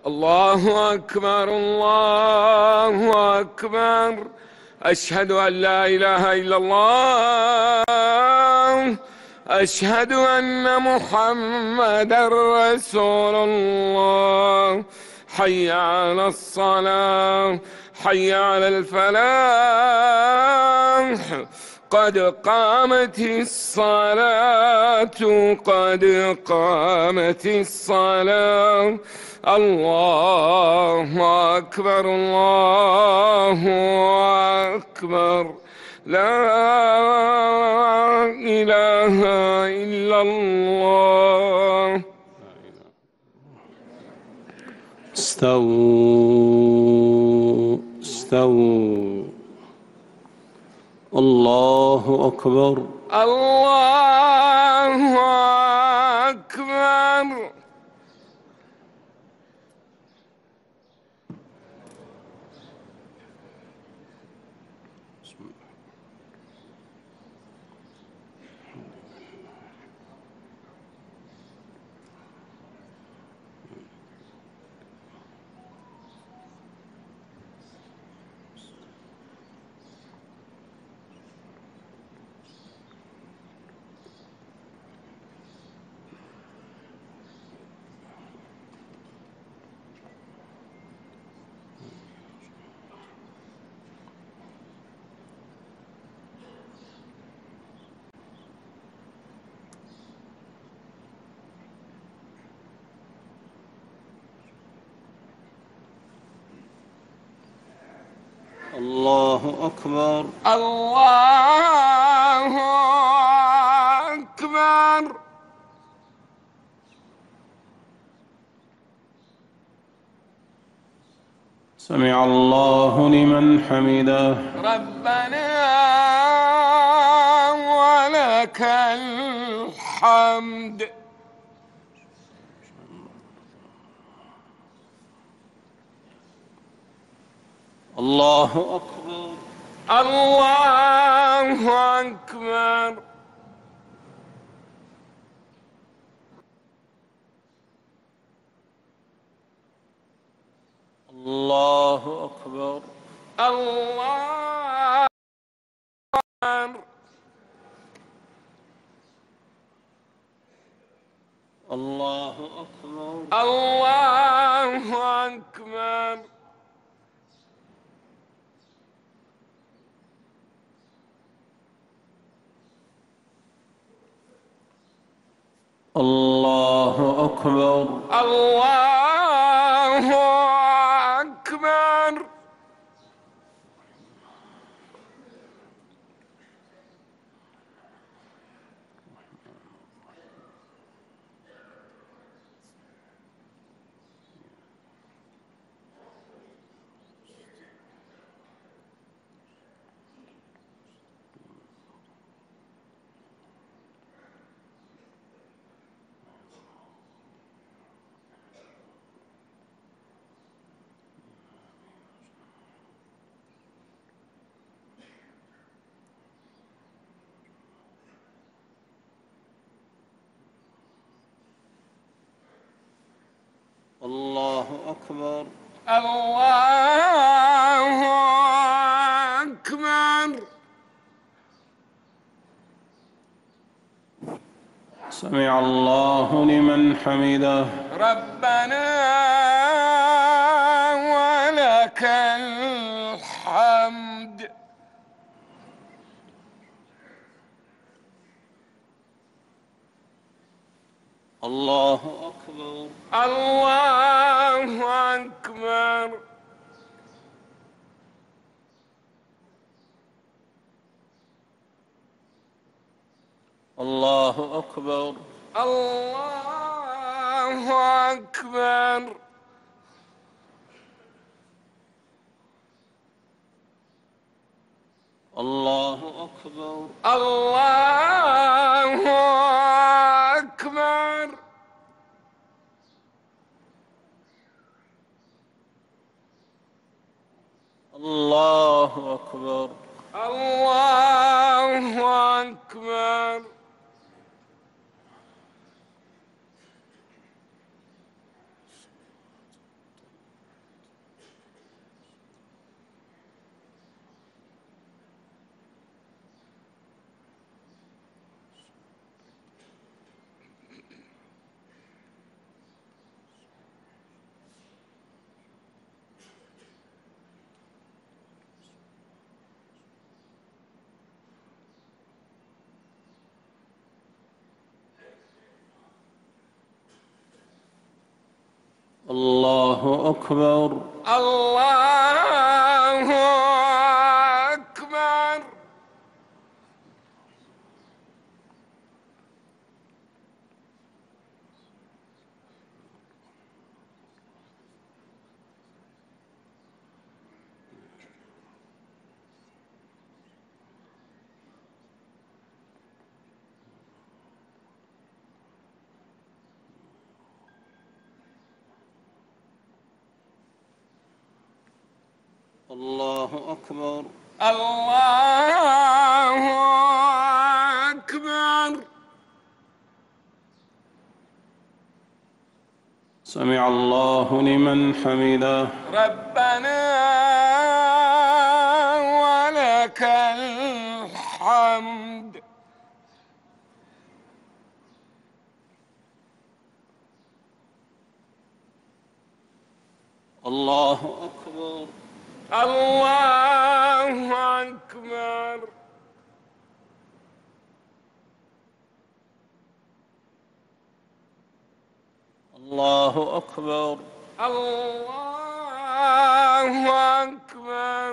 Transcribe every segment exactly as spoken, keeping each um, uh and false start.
الله أكبر الله أكبر. أشهد أن لا إله إلا الله. أشهد أن محمدًا رسول الله. حي على الصلاة، حي على الفلاح. قد قامت الصلاة، قد قامت الصلاة. الله أكبر الله أكبر. لا إله إلا الله. استووا استووا. الله أكبر الله أكبر. الله أكبر الله أكبر. سمع الله لمن حمده. ربنا ولك الحمد. الله أكبر الله أكبر. الله أكبر الله أكبر. الله أكبر الله أكبر. الله أكبر الله أكبر. الله أكبر الله أكبر. سمع الله لمن حمده. ربنا ولك الحمد. الله أكبر الله أكبر. الله أكبر الله أكبر. الله أكبر الله أكبر. الله أكبر الله أكبر. الله أكبر. الله أكبر. الله أكبر. الله أكبر. سمع الله لمن حمده. ربنا ولك الحمد. الله أكبر. الله أكبر. الله أكبر. الله أكبر.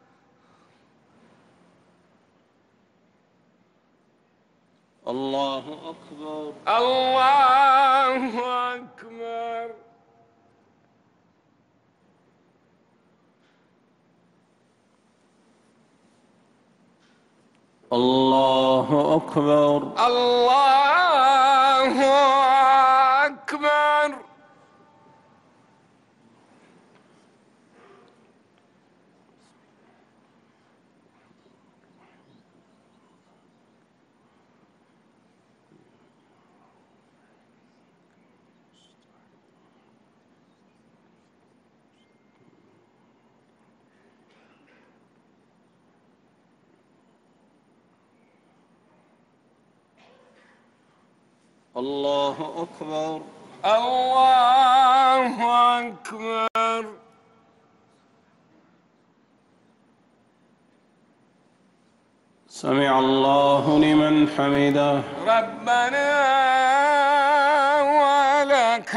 الله أكبر. الله أكبر. الله أكبر. الله أكبر. الله أكبر. الله أكبر. سمع الله لمن حمده. ربنا ولك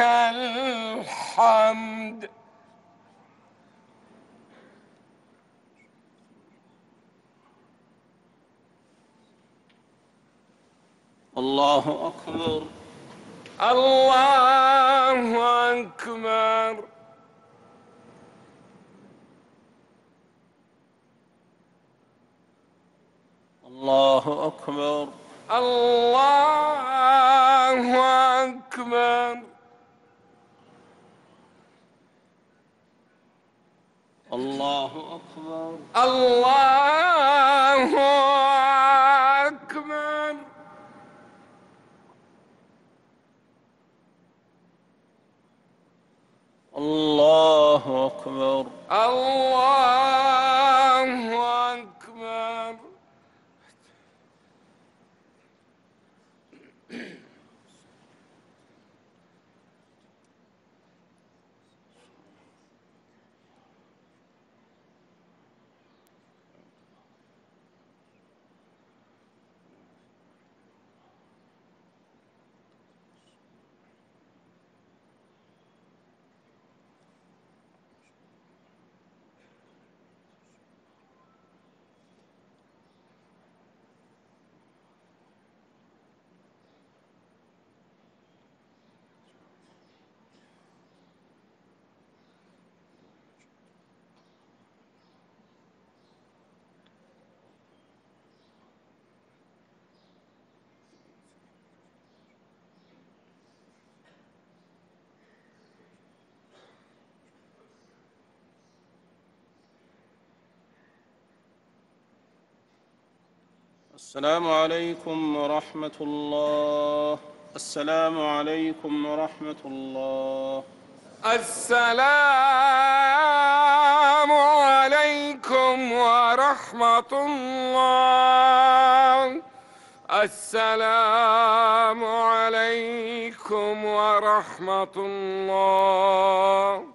الحمد. الله أكبر. الله أكبر. الله أكبر. الله أكبر. الله أكبر. الله أكبر. الله أكبر. الله أكبر. السلام عليكم ورحمة الله. السلام عليكم ورحمة الله. السلام عليكم ورحمة الله. السلام عليكم ورحمة الله.